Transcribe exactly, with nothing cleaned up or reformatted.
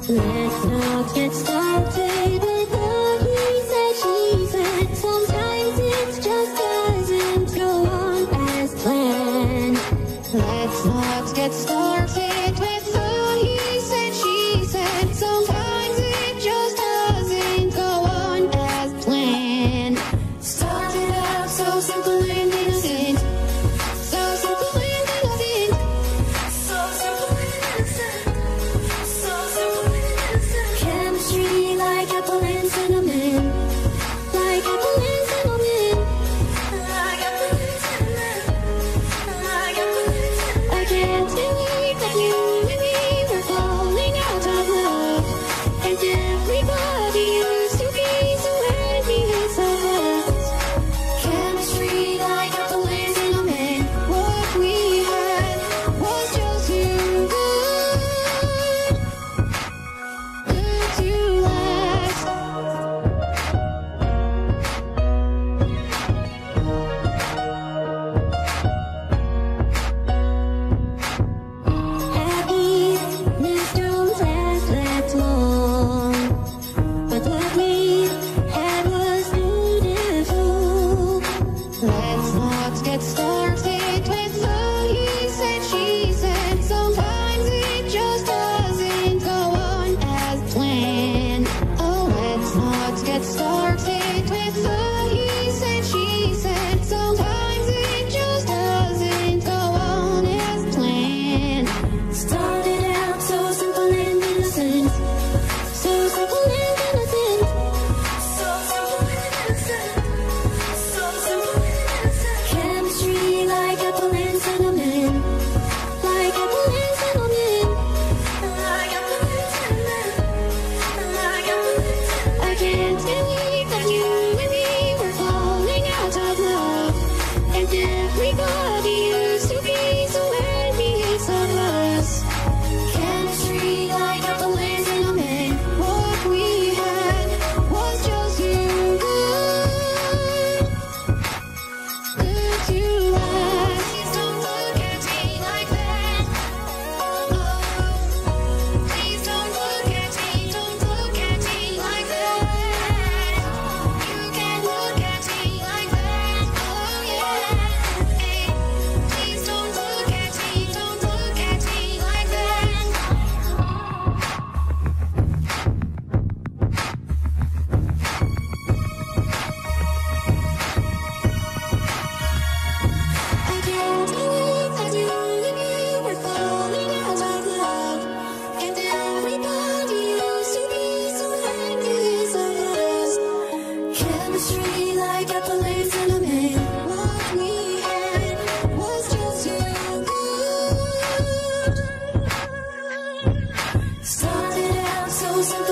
Let's not get started with the he said, she said. Sometimes it just doesn't go on as planned. Let's not get started with the he said, she said. Sometimes it just doesn't go on as planned. Started out so simple and innocent. So simple and innocent. So simple and innocent. So simple and innocent. Chemistry like apple and cinnamon. Like apple and cinnamon. Like apple and cinnamon. Like apple and cinnamon. I can't believe that you and me were falling out of love. And everybody used to be so envious of us. Chemistry like apple and cinnamon. What we had was just too good. Good to last. Happiness don't last that long. But what we had was beautiful. Let's not get started with the he said, she said. Sometimes it just doesn't go on as planned. Oh, let's not get started with the he said, she said. Sometimes it just doesn't go on as planned. Started out so simple and innocent. So simple and innocent. So simple and innocent. So simple and innocent. Chemistry like apple and cinnamon. Like apple and cinnamon. Like apple and cinnamon. Like apple and cinnamon. I can't believe that you and me were falling out of love. And everybody used to be so envious of us. Chemistry like apple and cinnamon. What we had was just too good. Good to last. Please don't look at me like that. Oh, please don't look at me. Don't look at me like that. You can't look at me like that. Oh yeah. Hey, please don't look at me. Don't look at me like that. I can't believe that you and me were falling out of love. And everybody used to be so envious of us. Chemistry like apple and cinnamon. What we had was just too good. Started out so simple